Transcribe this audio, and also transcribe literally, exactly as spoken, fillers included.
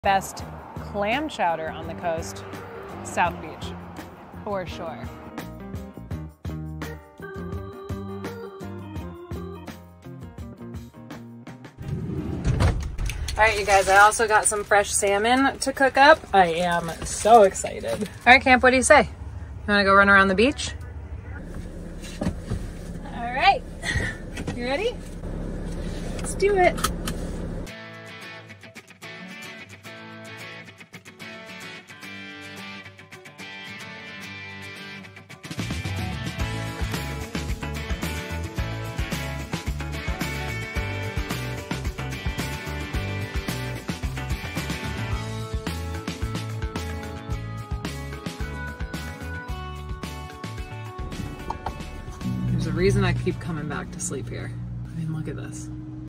Best clam chowder on the coast, South Beach, for sure. All right, you guys, I also got some fresh salmon to cook up. I am so excited. All right, Camp, what do you say? You wanna go run around the beach? All right, you ready? Let's do it. There's a reason I keep coming back to sleep here. I mean, look at this.